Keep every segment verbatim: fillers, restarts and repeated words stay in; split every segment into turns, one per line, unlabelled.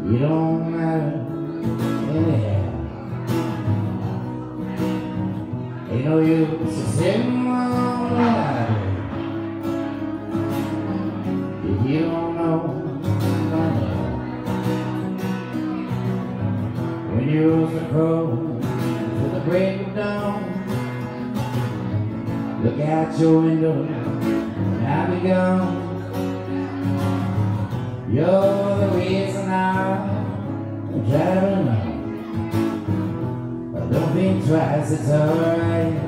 You don't matter anyhow. Ain't no use sitting on the line if you don't know money. When you rose the crow to the break of dawn, look out your window and I'll be gone. You're the reason I'm driving on. But don't think twice, it's alright.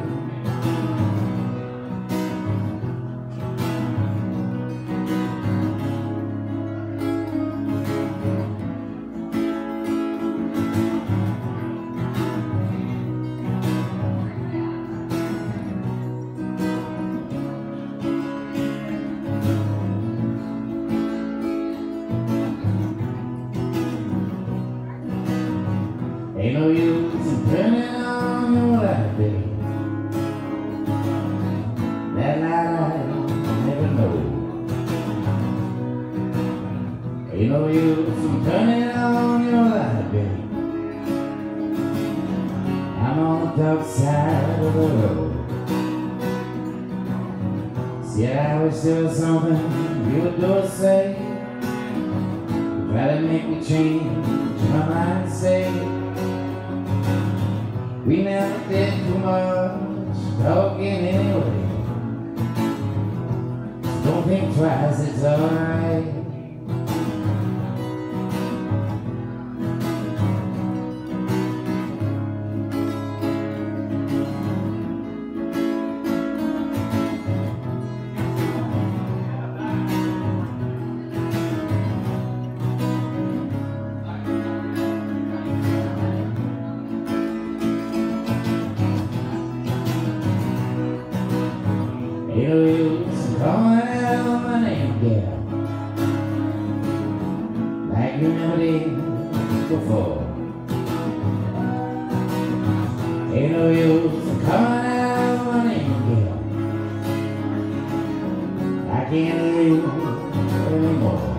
Ain't no use in turning on your light, baby. That light I never know. Ain't no use in turning on your light, baby. I'm on the dark side of the road. See, I wish there was something you would do or say to try to make me change my mind, say we never did too much talking anyway. Don't think twice, it's alright. Ain't no use calling out my name, girl, like you never did before. Ain't no use calling out my name, girl, I can't live anymore.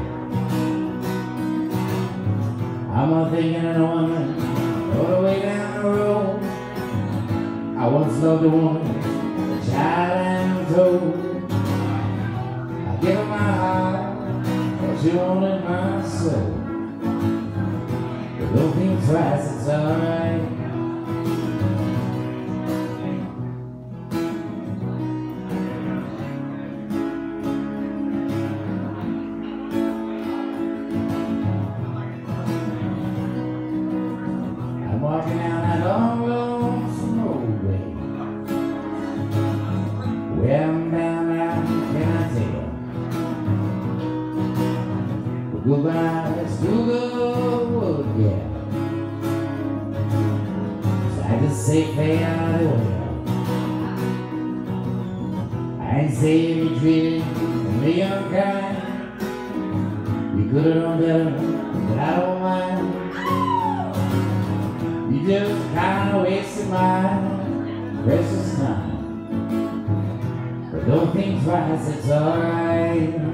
I'm a thinking of a woman all the way down the road. I once loved a woman, a child and a toad. I gave her my heart, but she wanted my soul. But don't think twice, it's alright. I'm walking down that long, lonesome road, baby. Where I'm bound now, can I tell? But goodbyes to the wood, yeah. So I just say farewell. I ain't saying you treated me unkind. You could have done better, but I don't mind. You just kinda wasted my precious time. But don't think twice, it's alright.